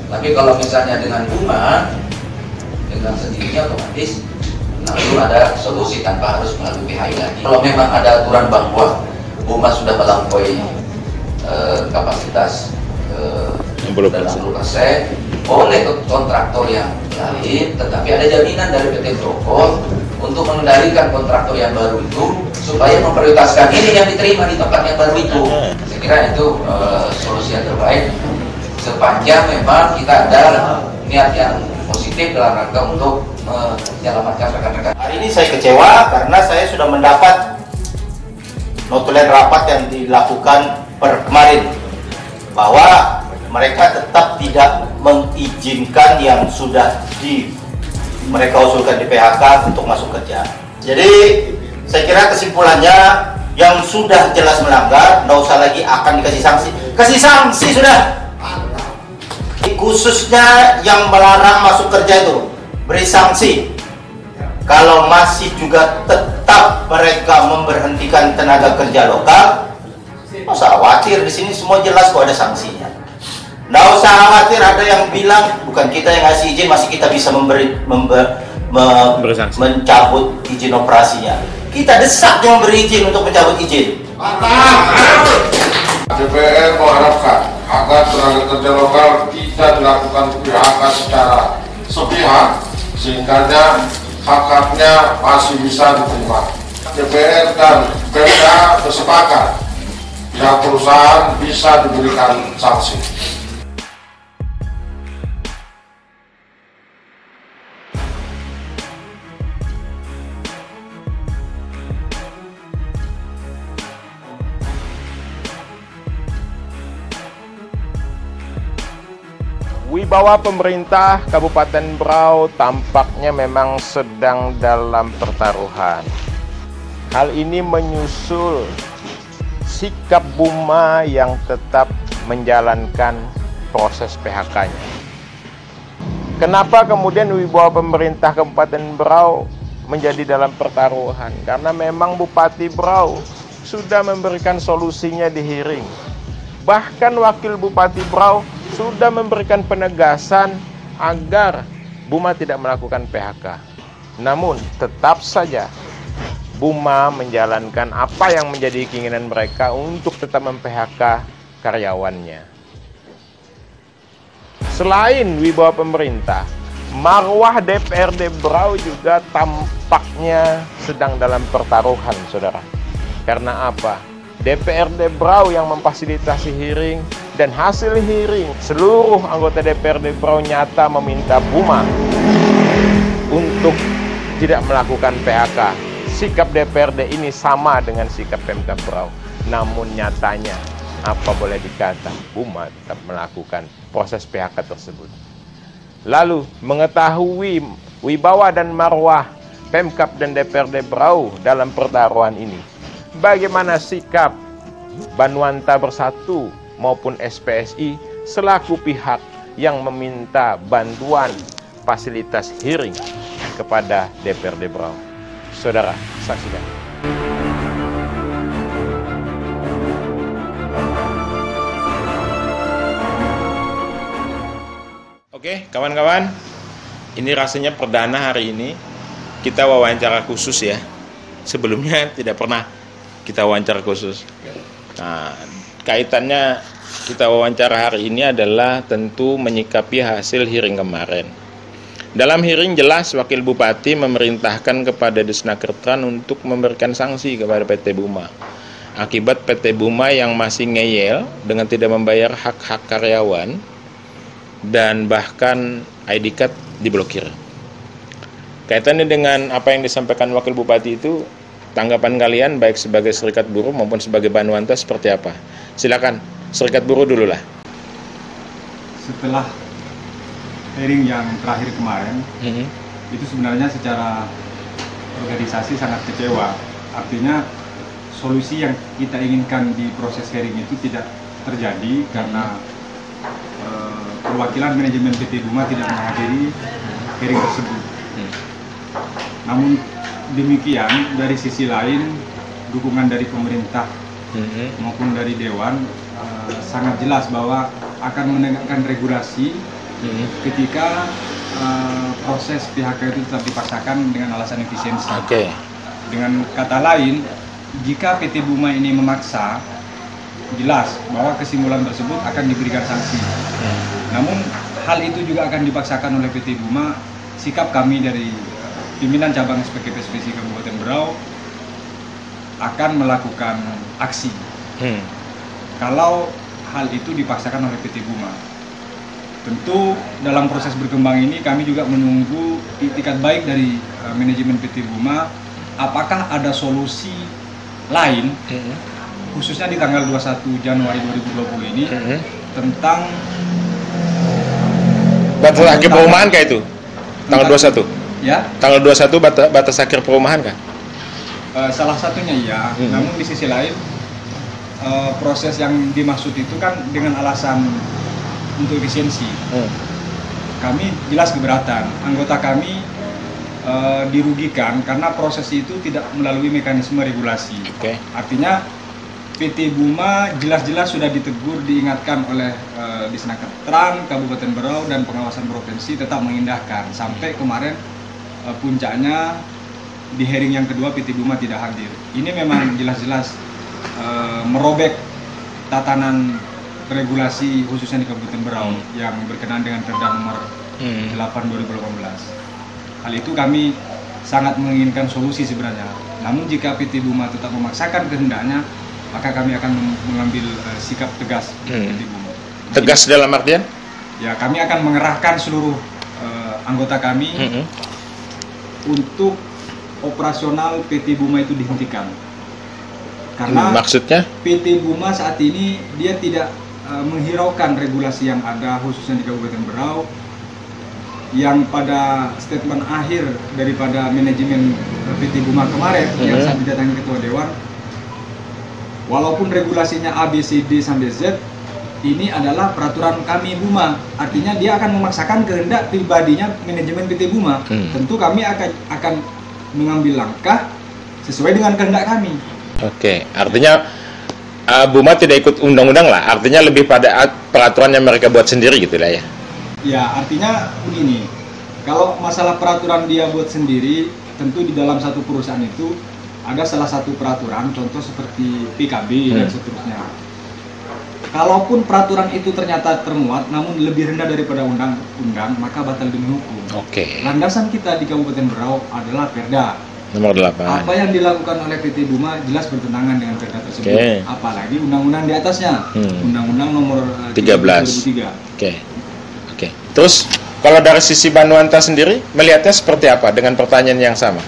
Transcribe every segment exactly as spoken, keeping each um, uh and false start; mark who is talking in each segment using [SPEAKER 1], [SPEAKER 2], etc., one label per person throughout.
[SPEAKER 1] Tapi kalau misalnya dengan bunga, dengan sendirinya otomatis langsung ada solusi tanpa harus melalui P H I lagi. Kalau memang ada aturan bahwa bunga sudah melampaui eh, kapasitas eh, enam puluh persen, oleh kontraktor yang lain, tetapi ada jaminan dari P T Prokon untuk mengendalikan kontraktor yang baru itu supaya memprioritaskan ini yang diterima di tempat yang baru itu. Saya kira itu uh, solusi yang terbaik sepanjang memang kita ada niat yang positif dalam rangka untuk menyelamatkan rekan-rekan.
[SPEAKER 2] Hari ini saya kecewa karena saya sudah mendapat notulen rapat yang dilakukan per kemarin bahwa mereka tetap tidak mengizinkan yang sudah di mereka usulkan di P H K untuk masuk kerja. Jadi saya kira kesimpulannya yang sudah jelas melanggar, nggak usah lagi akan dikasih sanksi. Kasih sanksi sudah. Khususnya yang melarang masuk kerja itu beri sanksi. Kalau masih juga tetap mereka memberhentikan tenaga kerja lokal, nggak usah khawatir, di sini semua jelas kok ada sanksinya. Nggak usah khawatir ada yang bilang bukan kita yang ngasih izin, masih kita bisa memberi member, me, mencabut izin operasinya. Kita desak yang memberi izin untuk mencabut izin.
[SPEAKER 3] D P R mengharapkan agar tenaga kerja lokal tidak dilakukan P H K secara sepihak, sehingga hak-haknya masih bisa diterima. D P R dan P M K bersepakat pihak perusahaan bisa diberikan sanksi.
[SPEAKER 4] Wibawa pemerintah Kabupaten Berau tampaknya memang sedang dalam pertaruhan. Hal ini menyusul sikap Buma yang tetap menjalankan proses P H K-nya. Kenapa kemudian wibawa pemerintah Kabupaten Berau menjadi dalam pertaruhan? Karena memang Bupati Berau sudah memberikan solusinya di hearing. Bahkan Wakil Bupati Berau sudah memberikan penegasan agar Buma tidak melakukan P H K. Namun tetap saja Buma menjalankan apa yang menjadi keinginan mereka untuk tetap mem-P H K karyawannya. Selain wibawa pemerintah, marwah D P R D Berau juga tampaknya sedang dalam pertaruhan, saudara. Karena apa? D P R D Berau yang memfasilitasi hearing, dan hasil hearing seluruh anggota D P R D Berau nyata meminta Buma untuk tidak melakukan P H K. Sikap D P R D ini sama dengan sikap Pemkab Berau. Namun nyatanya apa boleh dikata, Buma tetap melakukan proses P H K tersebut. Lalu mengetahui wibawa dan marwah Pemkab dan D P R D Berau dalam pertaruhan ini, bagaimana sikap Banuanta Bersatu maupun S P S I selaku pihak yang meminta bantuan fasilitas hearing kepada D P R D Berau? Saudara, saksikan. Oke, kawan-kawan, ini rasanya perdana hari ini kita wawancara khusus ya. Sebelumnya tidak pernah kita wawancara khusus. Nah, kaitannya kita wawancara hari ini adalah tentu menyikapi hasil hearing kemarin. Dalam hearing jelas Wakil Bupati memerintahkan kepada Disnakertran untuk memberikan sanksi kepada P T Buma akibat P T Buma yang masih ngeyel dengan tidak membayar hak-hak karyawan dan bahkan I D card diblokir. Kaitannya dengan apa yang disampaikan Wakil Bupati itu, tanggapan kalian baik sebagai serikat buruh maupun sebagai Banuanta seperti apa? Silakan, serikat buruh dulu lah.
[SPEAKER 5] Setelah hearing yang terakhir kemarin, mm-hmm. itu sebenarnya secara organisasi sangat kecewa. Artinya solusi yang kita inginkan di proses hearing itu tidak terjadi karena uh, perwakilan manajemen P T Buma tidak menghadiri hearing tersebut. Mm. Namun demikian, dari sisi lain dukungan dari pemerintah mm-hmm. maupun dari Dewan uh, sangat jelas bahwa akan menegakkan regulasi hmm. ketika uh, proses P H K itu tetap dipaksakan dengan alasan efisiensi.
[SPEAKER 4] Oke. Okay.
[SPEAKER 5] Dengan kata lain, jika P T Buma ini memaksa, jelas bahwa kesimpulan tersebut akan diberikan sanksi. Hmm. Namun hal itu juga akan dipaksakan oleh P T Buma. Sikap kami dari pimpinan cabang S P K P S P S I Kabupaten Berau akan melakukan aksi. Hmm. Kalau hal itu dipaksakan oleh P T Buma. Tentu dalam proses berkembang ini kami juga menunggu itikat baik dari uh, manajemen P T Buma. Apakah ada solusi lain, hmm. khususnya di tanggal dua puluh satu Januari dua ribu dua puluh ini, hmm. tentang
[SPEAKER 4] batas akhir perumahan kah itu? Tanggal dua puluh satu?
[SPEAKER 5] Ya.
[SPEAKER 4] Tanggal dua puluh satu batas, batas akhir perumahan kah?
[SPEAKER 5] Uh, salah satunya iya, hmm. namun di sisi lain uh, proses yang dimaksud itu kan dengan alasan untuk efisiensi. Hmm. Kami jelas keberatan, anggota kami uh, dirugikan karena proses itu tidak melalui mekanisme regulasi. Okay. Artinya P T Buma jelas-jelas sudah ditegur, diingatkan oleh uh, Disnaker Tran, Kabupaten Berau, dan pengawasan provinsi tetap mengindahkan. Sampai kemarin uh, puncaknya di hearing yang kedua P T Buma tidak hadir. Ini memang jelas-jelas uh, merobek tatanan regulasi khususnya di Kabupaten Berau hmm. yang berkenaan dengan Perda nomor hmm. delapan dua ribu delapan belas. Hal itu kami sangat menginginkan solusi sebenarnya. Namun jika P T Buma tetap memaksakan kehendaknya, maka kami akan mengambil uh, sikap tegas.
[SPEAKER 4] Hmm. Tegas Jadi, dalam artian?
[SPEAKER 5] Ya, kami akan mengerahkan seluruh uh, anggota kami hmm. untuk operasional P T Buma itu dihentikan. Karena
[SPEAKER 4] hmm, maksudnya
[SPEAKER 5] P T Buma saat ini dia tidak uh, menghiraukan regulasi yang ada khususnya di Kabupaten Berau, yang pada statement akhir daripada manajemen P T Buma kemarin hmm. yang saat didatangi Ketua Dewan, walaupun regulasinya A, B, C, D sampai Z, ini adalah peraturan kami Buma. Artinya dia akan memaksakan kehendak pribadinya manajemen P T Buma. Hmm. Tentu kami akan akan mengambil langkah sesuai dengan kehendak kami.
[SPEAKER 4] Oke, artinya uh, Buma tidak ikut undang-undang lah. Artinya lebih pada peraturan yang mereka buat sendiri gitu lah ya.
[SPEAKER 5] Ya, artinya begini. Kalau masalah peraturan dia buat sendiri, tentu di dalam satu perusahaan itu ada salah satu peraturan, contoh seperti P K B hmm. dan seterusnya. Kalaupun peraturan itu ternyata termuat, namun lebih rendah daripada undang-undang, maka batal demi hukum.
[SPEAKER 4] Oke. Okay.
[SPEAKER 5] Landasan kita di Kabupaten Berau adalah Perda
[SPEAKER 4] nomor delapan.
[SPEAKER 5] Apa yang dilakukan oleh P T Buma jelas bertentangan dengan Perda tersebut. Okay. Apalagi undang-undang di atasnya, hmm. Undang-Undang nomor
[SPEAKER 4] tiga belas. Oke. Oke. Okay. Terus kalau dari sisi Banuanta sendiri melihatnya seperti apa dengan pertanyaan yang sama?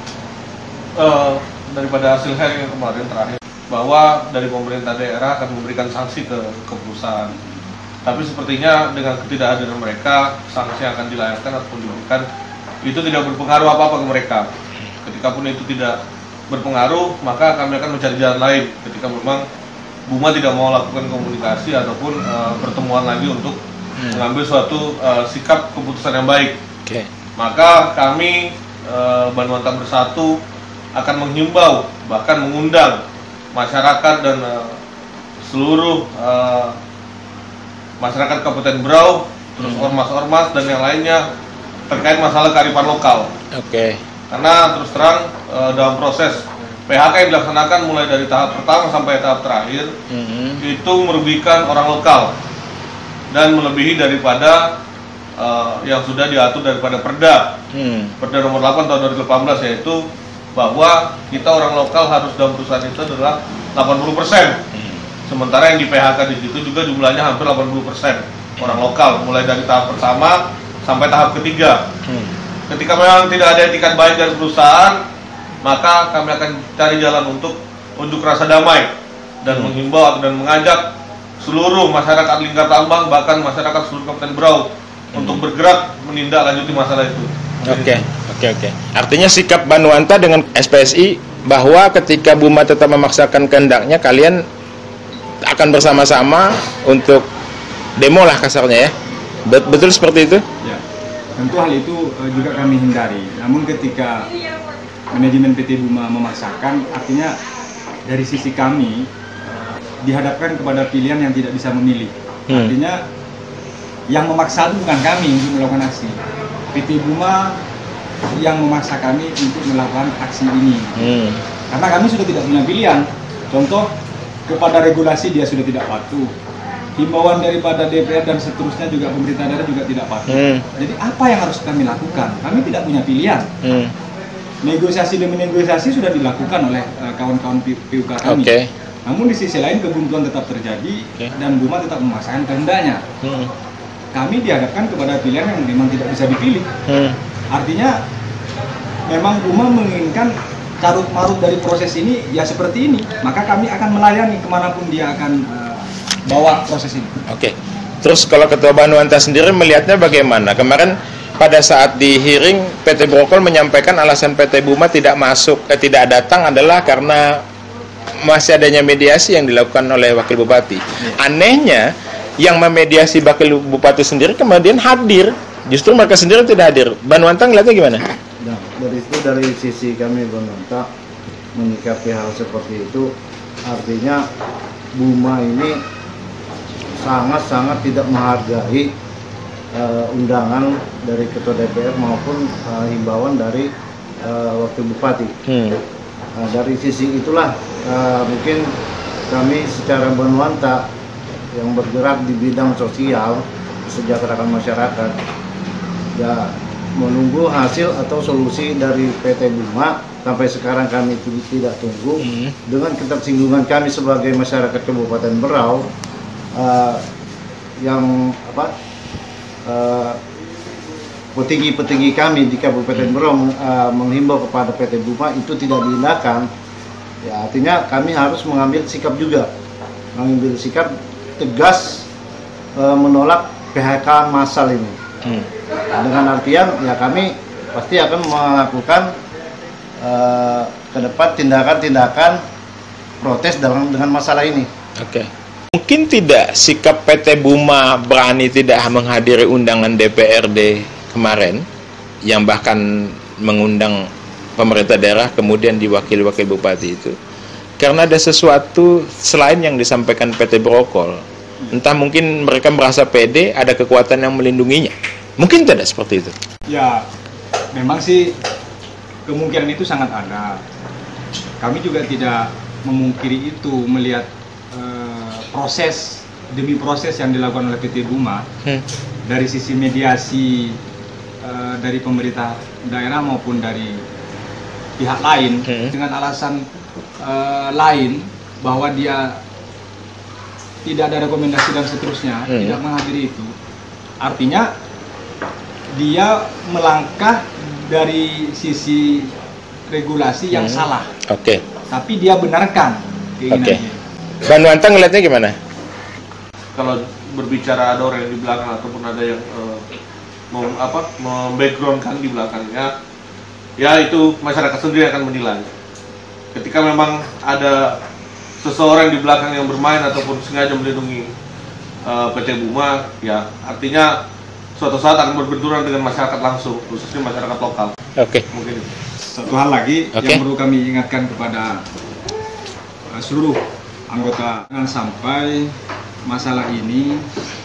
[SPEAKER 6] Uh, daripada hasil hearing kemarin terakhir bahwa dari pemerintah daerah akan memberikan sanksi ke, ke perusahaan, tapi sepertinya dengan ketidakhadiran mereka sanksi yang akan dilayangkan ataupun diberikan itu tidak berpengaruh apa-apa ke mereka. Ketika pun itu tidak berpengaruh, maka kami akan mencari jalan lain ketika memang Buma tidak mau lakukan komunikasi ataupun uh, pertemuan lagi untuk hmm. mengambil suatu uh, sikap keputusan yang baik. Okay. Maka kami uh, Banuanta Bersatu akan menghimbau, bahkan mengundang masyarakat dan uh, seluruh uh, masyarakat Kabupaten Berau, terus hmm. ormas-ormas dan yang lainnya terkait masalah kearifan lokal. Oke. Okay. Karena terus terang uh, dalam proses P H K yang dilaksanakan mulai dari tahap pertama sampai tahap terakhir hmm. itu merugikan orang lokal dan melebihi daripada uh, yang sudah diatur daripada Perda hmm. Perda nomor delapan tahun dua ribu delapan belas, yaitu bahwa kita orang lokal harus dalam perusahaan itu adalah delapan puluh persen. Hmm. Sementara yang di P H K di situ juga jumlahnya hampir delapan puluh persen orang lokal, mulai dari tahap pertama sampai tahap ketiga. Hmm. Ketika memang tidak ada etikat baik dari perusahaan, maka kami akan cari jalan untuk unjuk rasa damai dan hmm. menghimbau dan mengajak seluruh masyarakat Lingkar Tambang, bahkan masyarakat seluruh Kabupaten Berau hmm. untuk bergerak menindaklanjuti masalah itu.
[SPEAKER 4] Oke, okay. oke, okay, oke. Okay. Artinya sikap Banuanta dengan S P S I bahwa ketika Buma tetap memaksakan kehendaknya, kalian akan bersama-sama untuk demo lah kasarnya ya. Betul seperti itu?
[SPEAKER 5] Ya. Tentu hal itu uh, juga kami hindari. Namun ketika manajemen P T Buma memaksakan, artinya dari sisi kami uh, dihadapkan kepada pilihan yang tidak bisa memilih. Hmm. Artinya yang memaksa itu bukan kami untuk melakukan aksi. P T Buma yang memaksa kami untuk melakukan aksi ini. Hmm. Karena kami sudah tidak punya pilihan. Contoh, kepada regulasi dia sudah tidak patuh. Himbauan daripada D P R dan seterusnya juga pemerintah daerah juga tidak patuh. Hmm. Jadi apa yang harus kami lakukan? Kami tidak punya pilihan. Hmm. Negosiasi demi negosiasi sudah dilakukan oleh uh, kawan-kawan P U K kami. Okay. Namun di sisi lain kebuntuan tetap terjadi, okay, dan Buma tetap memaksakan kehendaknya. Hmm. Kami dihadapkan kepada pilihan yang memang tidak bisa dipilih. Hmm. Artinya memang Buma menginginkan carut marut dari proses ini ya seperti ini, maka kami akan melayani kemanapun dia akan uh, bawa proses ini. Oke. Okay.
[SPEAKER 4] Terus kalau Ketua Banuanta sendiri melihatnya bagaimana? Kemarin pada saat di hearing P T Brokol menyampaikan alasan P T Buma tidak masuk, eh, tidak datang adalah karena masih adanya mediasi yang dilakukan oleh Wakil Bupati. Yeah. Anehnya yang memediasi Wakil Bupati sendiri kemudian hadir, justru mereka sendiri tidak hadir. Banuanta ngeliatnya gimana?
[SPEAKER 7] Nah, dari itu dari sisi kami Banuanta menyikapi hal seperti itu, artinya Buma ini sangat-sangat tidak menghargai uh, undangan dari Ketua D P R maupun uh, himbauan dari uh, Wakil Bupati. Hmm. Uh, dari sisi itulah uh, mungkin kami secara Banuanta yang bergerak di bidang sosial, kesejahteraan masyarakat, ya menunggu hasil atau solusi dari P T Buma. Sampai sekarang kami tidak tunggu. Hmm. Dengan ketersinggungan kami sebagai masyarakat Kabupaten Berau, uh, yang apa uh, petinggi-petinggi kami di Kabupaten Berau uh, menghimbau kepada P T Buma itu tidak diindahkan, ya artinya kami harus mengambil sikap juga, mengambil sikap tegas uh, menolak P H K massal ini. Hmm. Dengan artian ya kami pasti akan melakukan uh, ke depan tindakan-tindakan protes dalam dengan masalah ini.
[SPEAKER 4] Oke. Okay. Mungkin tidak sikap P T Buma berani tidak menghadiri undangan D P R D kemarin, yang bahkan mengundang pemerintah daerah kemudian diwakil-wakil bupati itu, karena ada sesuatu selain yang disampaikan P T Brokol. Entah mungkin mereka merasa pede, ada kekuatan yang melindunginya. Mungkin tidak seperti itu.
[SPEAKER 5] Ya, memang sih kemungkinan itu sangat ada. Kami juga tidak memungkiri itu melihat uh, proses demi proses yang dilakukan oleh P T Buma. Hmm. Dari sisi mediasi uh, dari pemerintah daerah maupun dari pihak lain, hmm, dengan alasan uh, lain bahwa dia tidak ada rekomendasi dan seterusnya, hmm, tidak menghadiri itu, artinya dia melangkah dari sisi regulasi yang hmm. salah.
[SPEAKER 4] Oke. Okay.
[SPEAKER 5] Tapi dia benarkan keinginannya.
[SPEAKER 4] Oke. Okay. Banuanta ngeliatnya gimana?
[SPEAKER 6] Kalau berbicara ada orang yang di belakang ataupun ada yang uh, mem, apa mem-backgroundkan di belakangnya, ya itu masyarakat sendiri akan menilai. Ketika memang ada seseorang di belakang yang bermain ataupun sengaja melindungi uh, P T Buma, ya artinya suatu saat akan berbenturan dengan masyarakat langsung, khususnya masyarakat lokal.
[SPEAKER 4] Oke. Okay.
[SPEAKER 6] Mungkin itu.
[SPEAKER 5] Satu hal lagi okay. yang perlu kami ingatkan kepada uh, seluruh anggota, jangan sampai masalah ini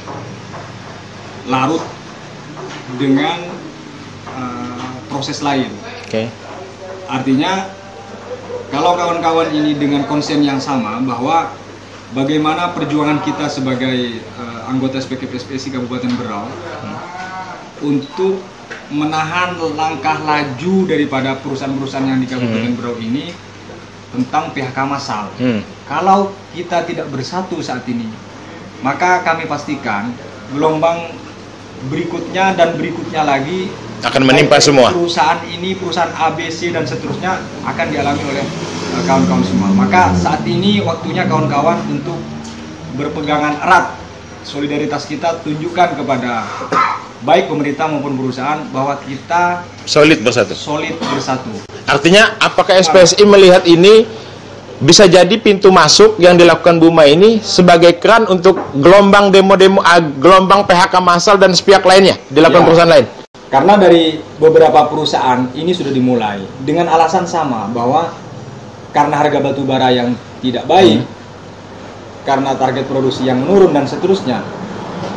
[SPEAKER 5] larut dengan uh, proses lain.
[SPEAKER 4] Oke. Okay.
[SPEAKER 5] Artinya kalau kawan-kawan ini dengan konsen yang sama bahwa bagaimana perjuangan kita sebagai uh, anggota S P K P S P S I Kabupaten Berau hmm. untuk menahan langkah laju daripada perusahaan-perusahaan yang di Kabupaten hmm. Berau ini tentang P H K massal. Hmm. Kalau kita tidak bersatu saat ini, maka kami pastikan gelombang berikutnya dan berikutnya lagi
[SPEAKER 4] akan menimpa semua.
[SPEAKER 5] Perusahaan ini, perusahaan A B C dan seterusnya akan dialami oleh kawan-kawan semua. Maka saat ini waktunya kawan-kawan untuk berpegangan erat. Solidaritas kita tunjukkan kepada baik pemerintah maupun perusahaan bahwa kita
[SPEAKER 4] solid bersatu.
[SPEAKER 5] Solid bersatu.
[SPEAKER 4] Artinya apakah S P S I melihat ini bisa jadi pintu masuk yang dilakukan Buma ini sebagai keran untuk gelombang demo-demo, gelombang P H K massal dan sepihak lainnya dilakukan ya. Perusahaan lain?
[SPEAKER 5] Karena dari beberapa perusahaan ini sudah dimulai dengan alasan sama bahwa karena harga batu bara yang tidak baik, hmm. karena target produksi yang menurun dan seterusnya,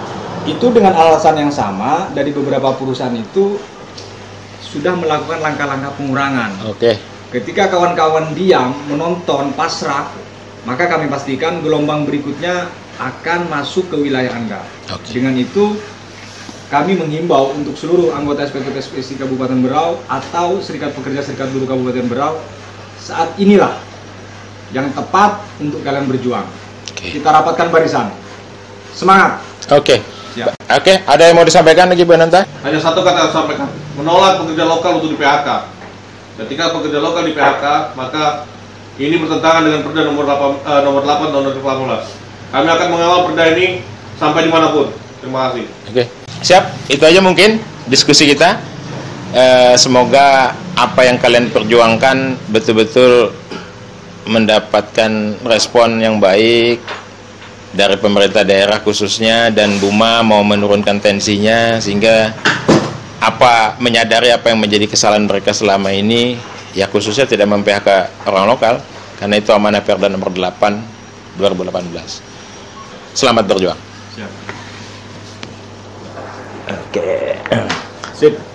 [SPEAKER 8] Itu dengan alasan yang sama dari beberapa perusahaan itu sudah melakukan langkah-langkah pengurangan.
[SPEAKER 4] Oke.
[SPEAKER 8] Ketika kawan-kawan diam, menonton, pasrah, maka kami pastikan gelombang berikutnya akan masuk ke wilayah Anda.
[SPEAKER 4] Oke.
[SPEAKER 8] Dengan itu, kami menghimbau untuk seluruh anggota S P K T S P S I Kabupaten Berau atau Serikat Pekerja Serikat Buruh Kabupaten Berau, saat inilah yang tepat untuk kalian berjuang.
[SPEAKER 4] Oke.
[SPEAKER 8] Kita rapatkan barisan. Semangat.
[SPEAKER 4] Oke.
[SPEAKER 8] Siap.
[SPEAKER 4] Oke, ada yang mau disampaikan lagi Bu Nanta?
[SPEAKER 6] Hanya satu kata yang sampaikan, menolak pekerja lokal untuk di P H K. Ketika pekerja lokal di P H K, maka ini bertentangan dengan Perda nomor delapan, eh, nomor delapan tahun dua ribu delapan belas. Kami akan mengawal Perda ini sampai dimanapun. Terima kasih.
[SPEAKER 4] Oke, siap. Itu aja mungkin diskusi kita. Eh, semoga apa yang kalian perjuangkan betul-betul mendapatkan respon yang baik dari pemerintah daerah khususnya, dan Buma mau menurunkan tensinya sehingga apa menyadari apa yang menjadi kesalahan mereka selama ini, ya khususnya tidak mem-P H K orang lokal, karena itu amanah Perda nomor delapan dua ribu delapan belas. Selamat berjuang.
[SPEAKER 8] Siap.
[SPEAKER 4] Oke.
[SPEAKER 8] Sip.